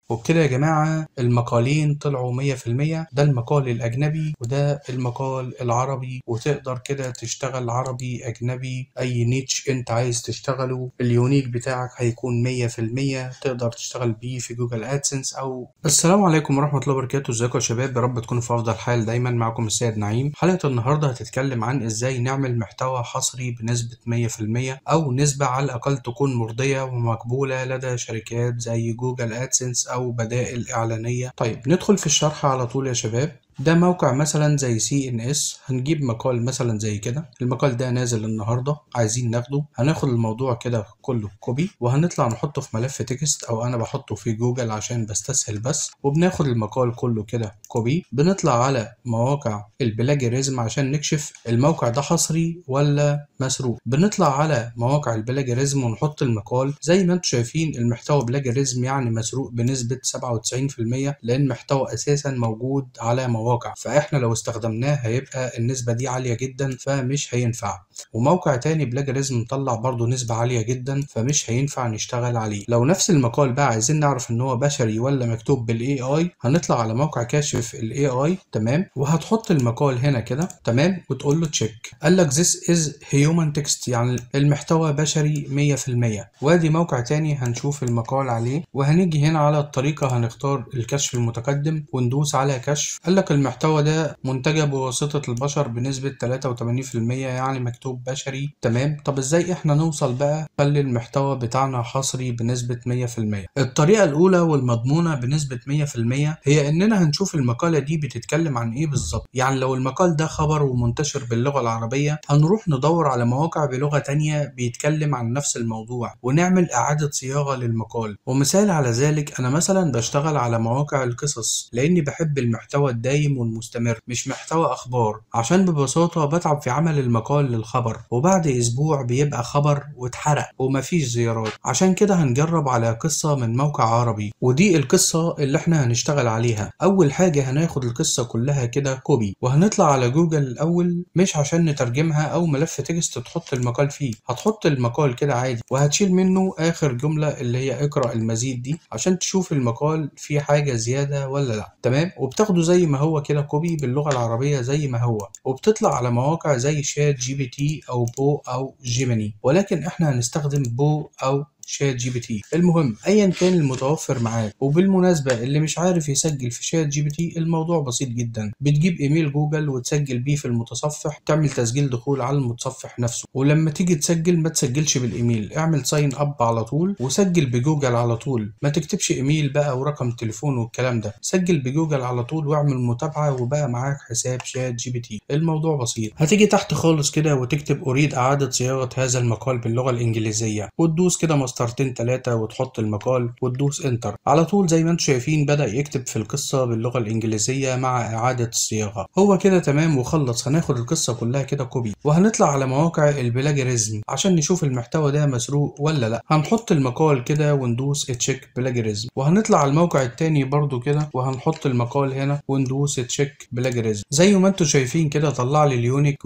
وبكده يا جماعة المقالين طلعوا 100%. ده المقال الأجنبي وده المقال العربي، وتقدر كده تشتغل عربي أجنبي أي نيتش أنت عايز تشتغله. اليونيك بتاعك هيكون 100%، تقدر تشتغل بيه في جوجل أدسنس أو. السلام عليكم ورحمة الله وبركاته، ازيكم يا شباب؟ يا رب تكونوا في أفضل حال دايما. معكم السيد نعيم. حلقة النهاردة هتتكلم عن إزاي نعمل محتوى حصري بنسبة 100%، أو نسبة على الأقل تكون مرضية ومقبولة لدى شركات زي جوجل أدسنس أو بدائل إعلانية. طيب ندخل في الشرح على طول يا شباب. ده موقع مثلا زي CNS. هنجيب مقال مثلا زي كده. المقال ده نازل النهارده، عايزين ناخده. هناخد الموضوع كده كله كوبي، وهنطلع نحطه في ملف تكست، او انا بحطه في جوجل عشان بستسهل بس. وبناخد المقال كله كده كوبي، بنطلع على مواقع البلاجيريزم عشان نكشف الموقع ده حصري ولا مسروق. بنطلع على مواقع البلاجيريزم ونحط المقال زي ما انتم شايفين. المحتوى بلاجيريزم يعني مسروق بنسبة 97%، لان محتوى اساسا موجود على مواقع، فاحنا لو استخدمناه هيبقى النسبة دي عالية جدا، فمش هينفع. وموقع تاني بلاجيريزم مطلع برضو نسبة عالية جدا، فمش هينفع نشتغل عليه. لو نفس المقال بقى عايزين نعرف ان هو بشري ولا مكتوب بالاي اي، هنطلع على موقع كاشف الاي اي. تمام، وهتحط المقال هنا كده. تمام، وتقول له تشيك. قال لك this is human text، يعني المحتوى بشري 100%. وادي موقع تاني هنشوف المقال عليه، وهنيجي هنا على الطريقة هنختار الكشف المتقدم وندوس على كشف. قال لك المحتوى ده منتجة بواسطة البشر بنسبة 83%، يعني مكتوب بشري. تمام، طب ازاي احنا نوصل بقى خلي المحتوى بتاعنا حصري بنسبة 100%؟ الطريقة الأولى والمضمونة بنسبة 100% هي إننا هنشوف المقالة دي بتتكلم عن إيه بالظبط. يعني لو المقال ده خبر ومنتشر باللغة العربية، هنروح ندور على مواقع بلغة تانية بيتكلم عن نفس الموضوع ونعمل إعادة صياغة للمقال. ومثال على ذلك، أنا مثلا بشتغل على مواقع القصص لأني بحب المحتوى الدايم والمستمر، مش محتوى أخبار، عشان ببساطة بتعب في عمل المقال للخبر، وبعد أسبوع بيبقى خبر واتحرق ومفيش زيارات. عشان كده هنجرب على قصة من موقع عربي، ودي القصة اللي احنا هنشتغل عليها. أول حاجة هناخد القصة كلها كده كوبي، وهنطلع على جوجل الأول، مش عشان نترجمها أو ملف تكست تحط المقال فيه. هتحط المقال كده عادي، وهتشيل منه آخر جملة اللي هي اقرأ المزيد دي، عشان تشوف المقال فيه حاجة زيادة ولا لأ. تمام، وبتاخده زي ما هو كده كوبي باللغة العربية زي ما هو، وبتطلع على مواقع زي شات جي بي تي أو بو أو جيميني، ولكن احنا هنستخدم بو أو شات جي بي تي. المهم ايا كان المتوفر معاك. وبالمناسبه اللي مش عارف يسجل في شات جي بي تي، الموضوع بسيط جدا. بتجيب ايميل جوجل وتسجل بيه في المتصفح، تعمل تسجيل دخول على المتصفح نفسه. ولما تيجي تسجل ما تسجلش بالايميل، اعمل ساين اب على طول وسجل بجوجل على طول. ما تكتبش ايميل بقى ورقم تليفون والكلام ده، سجل بجوجل على طول واعمل متابعه، وبقى معاك حساب شات جي بي تي. الموضوع بسيط. هتيجي تحت خالص كده وتكتب اريد اعاده صياغه هذا المقال باللغه الانجليزيه، وتدوس كده مسطرتين تلاتة وتحط المقال وتدوس انتر. على طول زي ما انتم شايفين بدأ يكتب في القصة باللغة الإنجليزية مع إعادة الصياغة. هو كده تمام وخلص. هناخد القصة كلها كده كوبي، وهنطلع على مواقع البلاجيريزم عشان نشوف المحتوى ده مسروق ولا لا. هنحط المقال كده وندوس تشيك بلاجيريزم، وهنطلع على الموقع التاني برضو كده وهنحط المقال هنا وندوس تشيك بلاجيريزم. زي ما انتم شايفين كده طلع لي اليونيك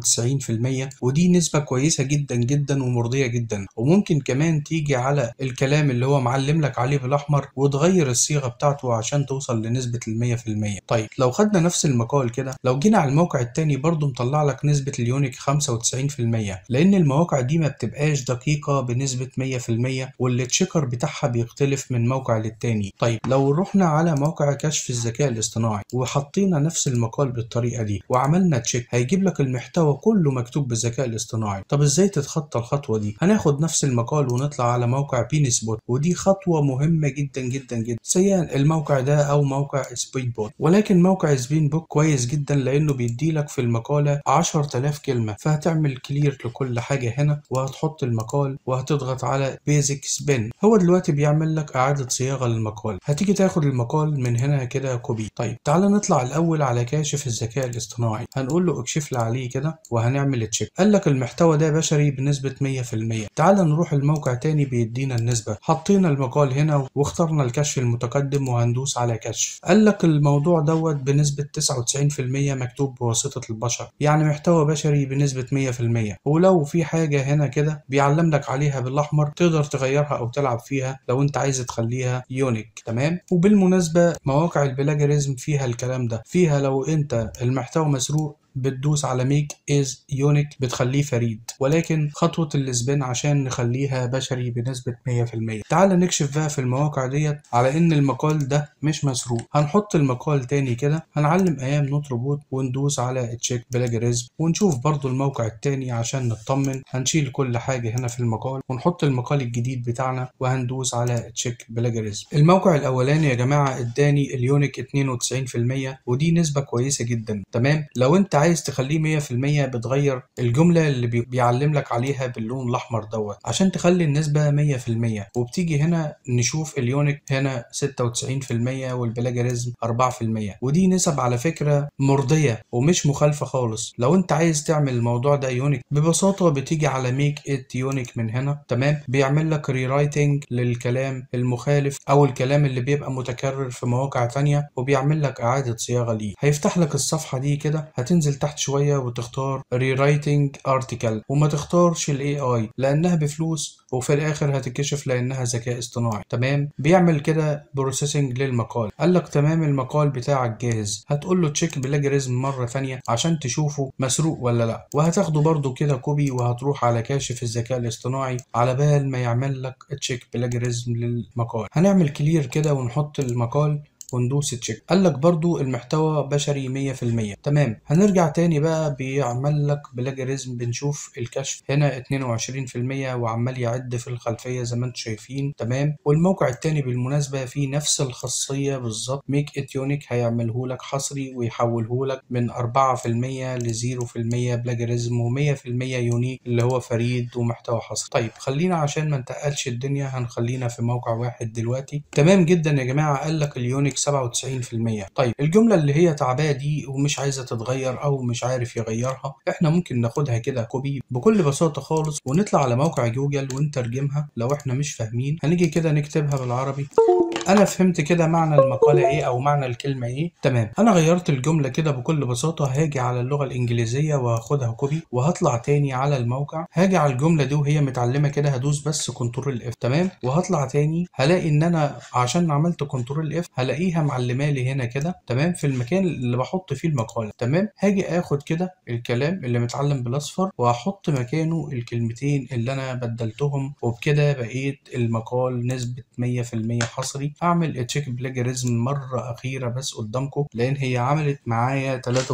91%، ودي نسبة كويسة جدا جدا ومرضية جدا. وممكن كمان تيجي على الكلام اللي هو معلم لك عليه بالاحمر وتغير الصيغه بتاعته عشان توصل لنسبه 100%. طيب لو خدنا نفس المقال كده، لو جينا على الموقع التاني برضو مطلع لك نسبه اليونيك 95%، لان المواقع دي ما بتبقاش دقيقه بنسبه 100%، واللي تشيكر بتاعها بيختلف من موقع للتاني. طيب لو رحنا على موقع كشف الذكاء الاصطناعي وحطينا نفس المقال بالطريقه دي وعملنا تشيك، هيجيب لك المحتوى كله مكتوب بالذكاء الاصطناعي. طب ازاي تتخطى الخطوه دي؟ هناخد نفس المقال ونطلع على موقع بين سبوت، ودي خطوة مهمة جدا جدا جدا. سواء الموقع ده أو موقع سبين بوت، ولكن موقع سبين بوت كويس جدا لأنه بيديلك في المقالة 10,000 كلمة. فهتعمل كلير لكل حاجة هنا، وهتحط المقال وهتضغط على بيزك سبين. هو دلوقتي بيعمل لك إعادة صياغة للمقال. هتيجي تاخد المقال من هنا كده كوبي. طيب تعالى نطلع الأول على كاشف الذكاء الاصطناعي. هنقول له اكشف لي عليه كده وهنعمل تشيك. قال لك المحتوى ده بشري بنسبة 100%. تعالى نروح الموقع تاني تاني بيدينا النسبة. حطينا المقال هنا واخترنا الكشف المتقدم وهندوس على كشف. قال لك الموضوع دوت بنسبة 99% مكتوب بواسطة البشر، يعني محتوى بشري بنسبة 100%. ولو في حاجة هنا كده بيعلم لك عليها بالأحمر تقدر تغيرها أو تلعب فيها لو أنت عايز تخليها يونيك. تمام. وبالمناسبة مواقع البلاجريزم فيها الكلام ده، فيها لو أنت المحتوى مسروق بتدوس على ميك از يونيك بتخليه فريد، ولكن خطوة السبين عشان نخليها بشري بنسبة 100%. تعال نكشف بقى في المواقع ديت على ان المقال ده مش مسروق. هنحط المقال تاني كده، هنعلم ايام نوت روبوت وندوس على تشيك بلاجريزم ونشوف برضو الموقع التاني عشان نطمن. هنشيل كل حاجة هنا في المقال ونحط المقال الجديد بتاعنا وهندوس على تشيك بلاجريزم. الموقع الاولاني يا جماعة اداني اليونيك 92% ودي نسبة كويسة جدا. تمام. لو انت عايز تخليه 100% بتغير الجملة اللي بيعلم لك عليها باللون الأحمر دوت عشان تخلي النسبة 100%. وبتيجي هنا نشوف اليونيك هنا 96% والبلاجريزم 4%، ودي نسب على فكرة مرضية ومش مخالفة خالص. لو انت عايز تعمل الموضوع ده يونيك ببساطة بتيجي على ميك ات يونيك من هنا. تمام. بيعمل لك ريرايتنج للكلام المخالف أو الكلام اللي بيبقى متكرر في مواقع تانية وبيعمل لك إعادة صياغة ليه. هيفتح لك الصفحة دي كده، هتنزل تحت شوية وتختار rewriting article وما تختارش ال AI لأنها بفلوس وفي الآخر هتتكشف لأنها ذكاء اصطناعي. تمام. بيعمل كده بروسيسنج للمقال. قال لك تمام المقال بتاعك جاهز، هتقول له تشيك بلاجريزم مرة ثانية عشان تشوفه مسروق ولا لا، وهتاخده برضو كده كوبي وهتروح على كاشف الذكاء الاصطناعي على بال ما يعمل لك تشيك بلاجريزم للمقال. هنعمل كلير كده ونحط المقال وندوس تشيك. قال لك برضو المحتوى بشري 100%. تمام. هنرجع تاني بقى بيعمل لك بلاجريزم. بنشوف الكشف هنا 22% وعمال يعد في الخلفية زي ما انتم شايفين. تمام. والموقع التاني بالمناسبة فيه نفس الخاصية بالظبط، ميك ات يونيك هيعمله لك حصري ويحوله لك من 4% ل 0% بلاجريزم و100% يونيك اللي هو فريد ومحتوى حصري. طيب خلينا عشان ما نتقلش الدنيا هنخلينا في موقع واحد دلوقتي. تمام جدا يا جماعة. قال لك اليونيك 97%. طيب الجملة اللي هي تعباه دي ومش عايزة تتغير أو مش عارف يغيرها، إحنا ممكن ناخدها كده كوبي بكل بساطة خالص ونطلع على موقع جوجل ونترجمها. لو إحنا مش فاهمين هنيجي كده نكتبها بالعربي. انا فهمت كده معنى المقالة ايه او معنى الكلمة ايه. تمام. انا غيرت الجملة كده بكل بساطة. هاجي على اللغة الانجليزية وهاخدها كوبي وهطلع تاني على الموقع. هاجي على الجملة دي وهي متعلمة كده هدوس بس كنترول اف. تمام. وهطلع تاني هلاقي ان انا عشان عملت كنترول اف هلاقيها معلمة لي هنا كده. تمام. في المكان اللي بحط فيه المقالة. تمام. هاجي اخد كده الكلام اللي متعلم بالاصفر وهحط مكانه الكلمتين اللي انا بدلتهم، وبكده بقيت المقال نسبة 100% حصري. اعمل تشيك بلاجريزم مرة اخيرة بس قدامكم لان هي عملت معايا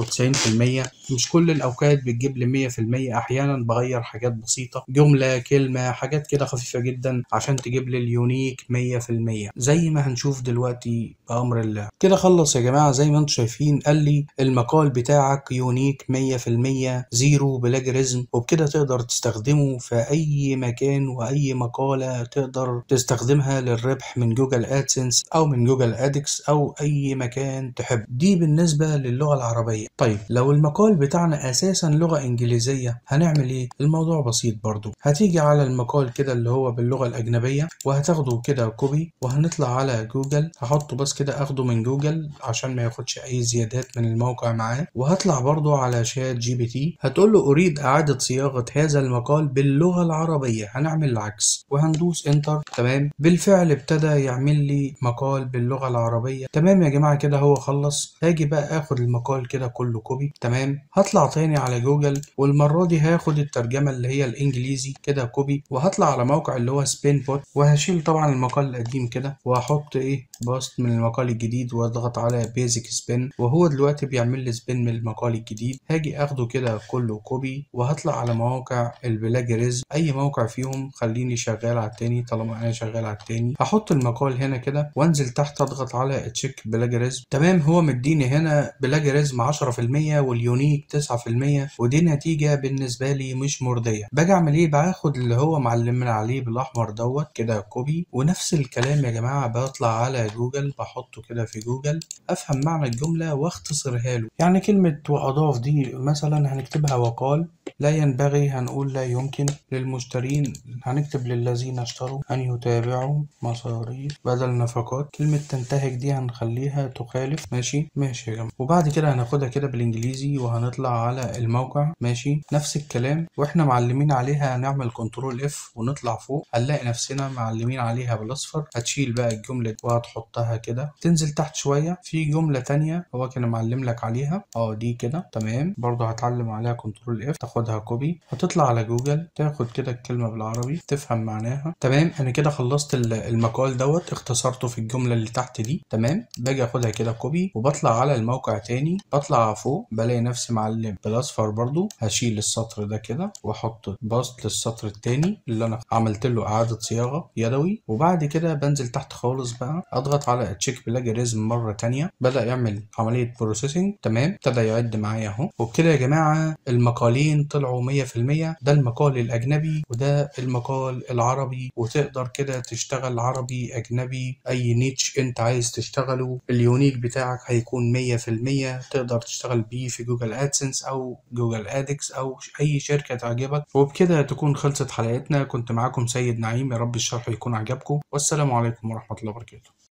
93%. مش كل الاوقات بتجيب لي 100%، احيانا بغير حاجات بسيطة، جملة كلمة حاجات كده خفيفة جدا عشان تجيب لي اليونيك 100% زي ما هنشوف دلوقتي بامر الله. كده خلص يا جماعة زي ما انتم شايفين. قال لي المقال بتاعك يونيك 100% زيرو بلاجريزم، وبكده تقدر تستخدمه في اي مكان واي مقالة تقدر تستخدمها للربح من جوجل ادسنس او من جوجل ادكس او اي مكان تحب. دي بالنسبة للغة العربية. طيب لو المقال بتاعنا اساسا لغة انجليزية هنعمل ايه؟ الموضوع بسيط برضو. هتيجي على المقال كده اللي هو باللغة الاجنبية وهتاخده كده كوبي وهنطلع على جوجل. هحطه بس كده اخده من جوجل عشان ما ياخدش اي زيادات من الموقع معاه. وهطلع برضو على شات جي بي تي هتقول له اريد اعادة صياغة هذا المقال باللغة العربية. هنعمل العكس وهندوس انتر. تمام. بالفعل ابتدى يعمل لي مقال باللغة العربية. تمام يا جماعة كده هو خلص. هاجي بقى اخد المقال كده كله كوبي. تمام. هطلع تاني على جوجل والمرة دي هاخد الترجمة اللي هي الانجليزي كده كوبي وهطلع على موقع اللي هو سبين بوت وهشيل طبعا المقال القديم كده وهحط باست من المقال الجديد واضغط على بيزك سبين وهو دلوقتي بيعمل لي سبين من المقال الجديد. هاجي اخده كده كله كوبي وهطلع على مواقع البلاجريزم اي موقع فيهم خليني شغال على التاني. طالما انا شغال على التاني هحط المقال هنا كده وانزل تحت اضغط على تشيك بلاجريزم. تمام. هو مديني هنا بلاجريزم 10% واليونيك 9% ودي نتيجة بالنسبة لي مش مرضية. باجي اعمل ايه؟ باخد اللي هو معلمنا عليه بالاحمر دوت كده كوبي ونفس الكلام يا جماعة بطلع على جوجل بحطه كده في جوجل افهم معنى الجملة واختصرها له. يعني كلمة واضاف دي مثلا هنكتبها وقال لا ينبغي هنقول لا يمكن للمشترين، هنكتب للذين اشتروا أن يتابعوا مصاريف بدل نفقات. كلمة تنتهك دي هنخليها تخالف. ماشي يا جماعة. وبعد كده هناخدها كده بالإنجليزي وهنطلع على الموقع. ماشي، نفس الكلام واحنا معلمين عليها هنعمل كنترول اف ونطلع فوق هنلاقي نفسنا معلمين عليها بالاصفر. هتشيل بقى الجملة دي وهتحطها كده، تنزل تحت شوية في جملة تانية هو كان معلم لك عليها دي كده تمام، برضه هتعلم عليها كنترول اف تاخدها كوبي، هتطلع على جوجل تاخد كده الكلمة بالعربي تفهم معناها. تمام، انا كده خلصت المقال دوت، اختصرته في الجملة اللي تحت دي. تمام، باجي اخدها كده كوبي وبطلع على الموقع تاني، بطلع فوق بلاقي نفسي معلم بالاصفر برضه. هشيل السطر ده كده واحط باست للسطر التاني اللي انا عملت له اعادة صياغة يدوي، وبعد كده بنزل تحت خالص بقى اضغط على تشيك بلاجريزم مرة تانية، بدأ يعمل عملية بروسيسنج. تمام، ابتدى يعد معايا اهو. وبكده يا جماعة المقالين طلعوا 100%. ده المقال الأجنبي وده المقال العربي، وتقدر كده تشتغل عربي أجنبي أي نيتش أنت عايز تشتغله. اليونيك بتاعك هيكون 100%، تقدر تشتغل بيه في جوجل أدسنس أو جوجل أدكس أو أي شركة تعجبك. وبكده تكون خلصت حلقتنا. كنت معاكم سيد نعيم، يا رب الشرح يكون عجبكم، والسلام عليكم ورحمة الله وبركاته.